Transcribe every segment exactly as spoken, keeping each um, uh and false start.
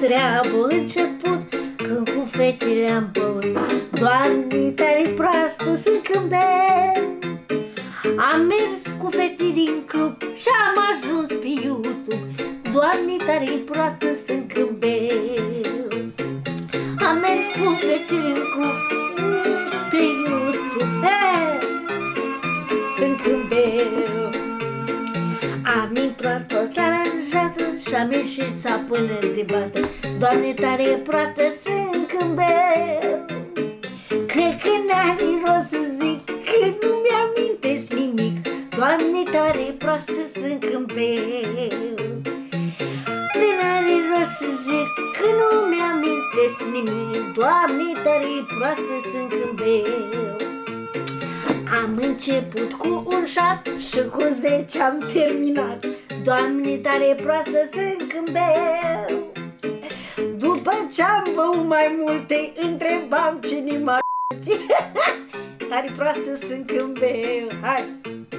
treabă început, când cu fetele am băut. Doamne, tare proastă sunt când beau. Am mers cu fetele în club și am ajuns pe YouTube. Doamne, tare proastă sunt când beau. Am mers cu fetele în club pe YouTube. Hey! Sunt când beau. Am intrat tot aranjată și-am ieșit sapână de bată. Doamne, tare proastă sunt când beau. Cred că n-are rost să zic că nu mi-amintesc nimic. Doamne, tare proastă sunt când beau. N-are rost să zic că nu mi-amintesc nimic. Doamne, tare proastă sunt când beau. Am început cu un șat și cu zece am terminat. Doamne, tare proastă sunt când beau. După ce-am băut mai multe, întrebam cine m-a tare proastă sunt când beau. Hai!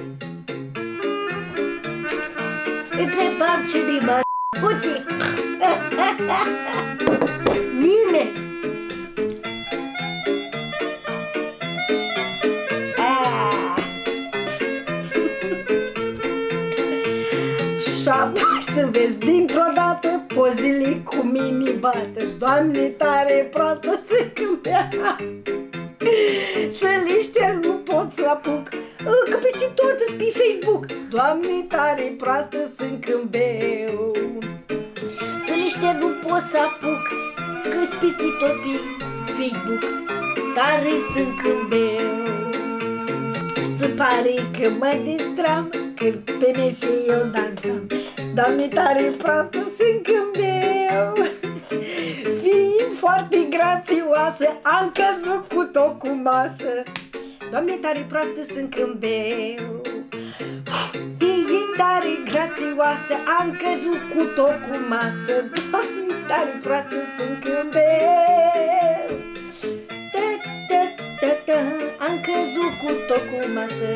Întrebam cine m-a uite! Nimeni! Și apoi să vezi dintr-o dată pozele cu mini-bată. Doamne, tare proastă sunt când beau. Să le șterg nu pot să apuc, că peste tot îs pe Facebook. Doamne, tare proastă sunt când beau. Să le șterg nu pot să apuc, că-s peste tot pe Facebook. Tare sunt când beau. Se pare că mă distram când pe mese eu dansam. Doamne, tare proastă sunt când beau. Fiind foarte grațioasă, am căzut cu tot cu masă. Doamne, tare proastă sunt când beau. Fiind tare grațioasă, am căzut cu tot cu masă. Doamne, tare proastă sunt când beau. Da, da, da, da, am căzut cu tot cu masă.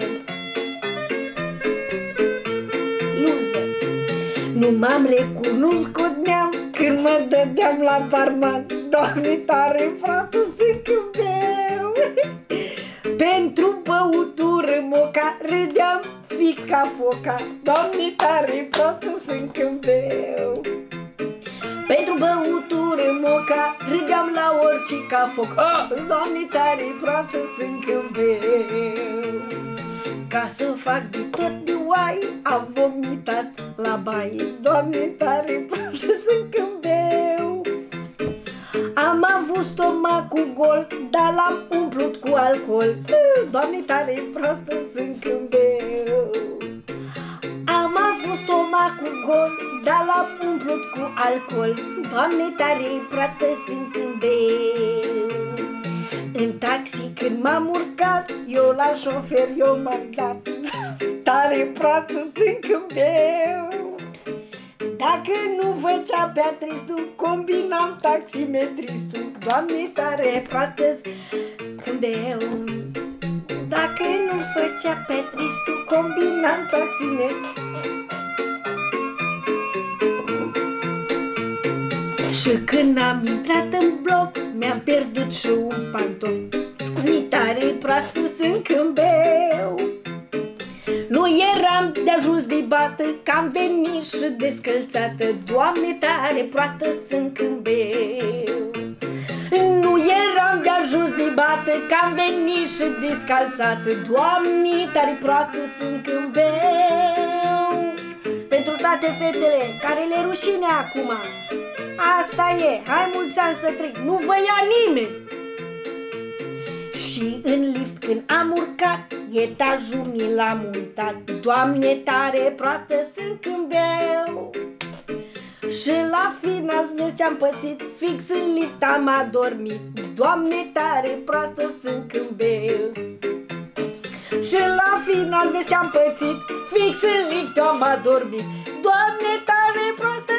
Loser. Nu m-am recunoscut neam când mă dădeam la barman. Doamne, tare proastă sunt când beau. Pentru băutură moca râdeam fix ca foca. Doamne, tare proastă sunt când beau. Pentru băutură moca râdeam la orice ca foc. Oh! Doamne, tare proastă sunt când beau. Ca să fac de tot de oai, am vomitat la baie. Doamne, tare proastă sunt când beau. Am avut stomacul gol, dar l-am umplut cu alcool. Doamne, tare proastă sunt când beau. Am avut stomacul gol, dar l-am umplut cu alcool. Doamne, tare proastă sunt când beau. În taxi când m-am urcat, eu la șofer eu m-am dat. Tare proastă sunt când beau. Dacă nu făcea Beatristul, combinam taximetristul. Doamne, tare proastă când beau. Dacă nu făcea Beatristul, combinam taximetristul. Și când am intrat în bloc, mi-am pierdut și un pantof. Mi tare proastă sunt când beau. Nu eram de ajuns de bată, că am venit și descălțată. Doamne, tare proastă sunt când beau. Nu eram de ajuns de bată, că am venit și descalțată. Doamne, tare proastă sunt când beau. Pentru toate fetele care le rușine acum, asta e, hai mulți ani să trec, nu vă ia nimeni. Și în lift când am urcat, etajul mi l-am uitat. Doamne, tare proastă sunt când beau. Și la final vezi ce-am pățit, fix în lift am adormit. Doamne, tare proastă sunt când beau. Și la final vezi ce-am pățit, fix în lift am adormit. Doamne, tare proastă